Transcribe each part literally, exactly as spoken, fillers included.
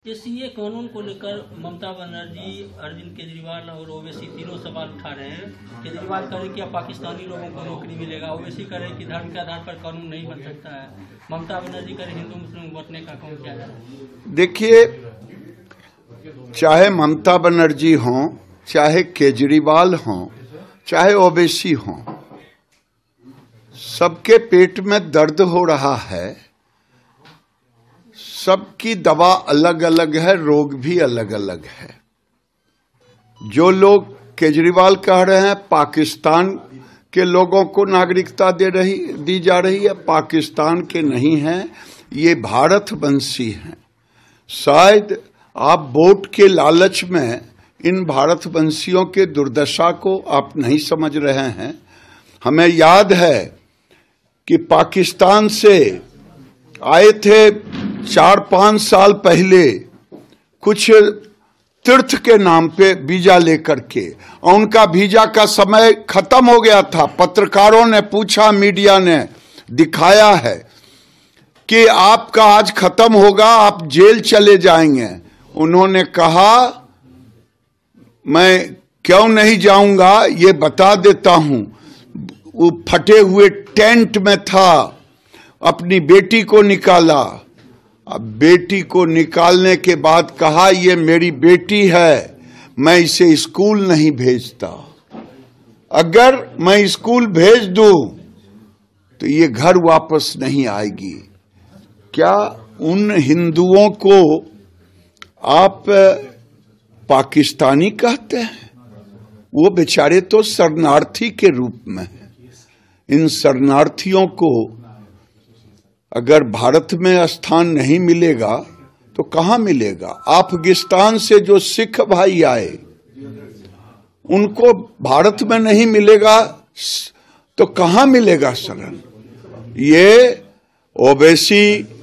ये सीए कानून को लेकर ममता बनर्जी, अरविंद केजरीवाल और ओवैसी तीनों सवाल उठा रहे हैं। केजरीवाल कह रहे हैं कि अब पाकिस्तानी लोगों को नौकरी मिलेगा, ओवैसी कह रहे हैं कि धर्म के आधार पर कानून नहीं बन सकता है, ममता बनर्जी कह रहे हिंदू मुस्लिम बंटने का काम क्या है। देखिए, चाहे ममता बनर्जी हों, चाहे केजरीवाल हों, चाहे ओवैसी हों, सबके पेट में दर्द हो रहा है। सबकी दवा अलग अलग है, रोग भी अलग अलग है। जो लोग केजरीवाल कह रहे हैं पाकिस्तान के लोगों को नागरिकता दे रही दी जा रही है, पाकिस्तान के नहीं हैं, ये भारतवंशी हैं। शायद आप वोट के लालच में इन भारतवंशियों के दुर्दशा को आप नहीं समझ रहे हैं। हमें याद है कि पाकिस्तान से आए थे चार पांच साल पहले कुछ तीर्थ के नाम पे वीजा लेकर के, और उनका वीजा का समय खत्म हो गया था। पत्रकारों ने पूछा, मीडिया ने दिखाया है कि आपका आज खत्म होगा, आप जेल चले जाएंगे। उन्होंने कहा मैं क्यों नहीं जाऊंगा, ये बता देता हूं। वो फटे हुए टेंट में था, अपनी बेटी को निकाला। अब बेटी को निकालने के बाद कहा ये मेरी बेटी है, मैं इसे स्कूल नहीं भेजता। अगर मैं स्कूल भेज दूं तो ये घर वापस नहीं आएगी। क्या उन हिंदुओं को आप पाकिस्तानी कहते हैं? वो बेचारे तो शरणार्थी के रूप में हैं। इन शरणार्थियों को अगर भारत में स्थान नहीं मिलेगा तो कहां मिलेगा? अफगानिस्तान से जो सिख भाई आए उनको भारत में नहीं मिलेगा तो कहां मिलेगा शरण? ये ओवैसी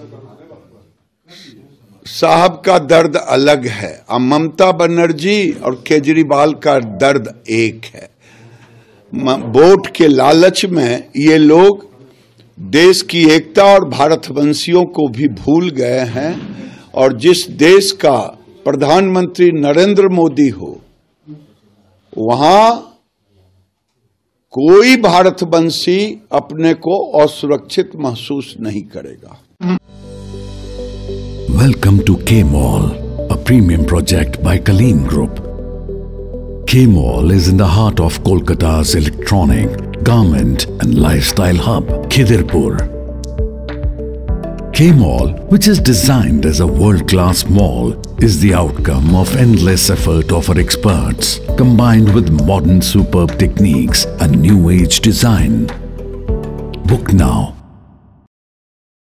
साहब का दर्द अलग है, अब ममता बनर्जी और केजरीवाल का दर्द एक है। वोट के लालच में ये लोग देश की एकता और भारतवंशियों को भी भूल गए हैं। और जिस देश का प्रधानमंत्री नरेंद्र मोदी हो, वहां कोई भारतवंशी अपने को असुरक्षित महसूस नहीं करेगा। Welcome to K-Mall, a premium project by Kaleen Group. K-Mall is in the heart of Kolkata's electronic, garment and lifestyle hub, Khidirpur. K-Mall, which is designed as a world-class mall, is the outcome of endless effort of our experts, combined with modern superb techniques and new age design. Book now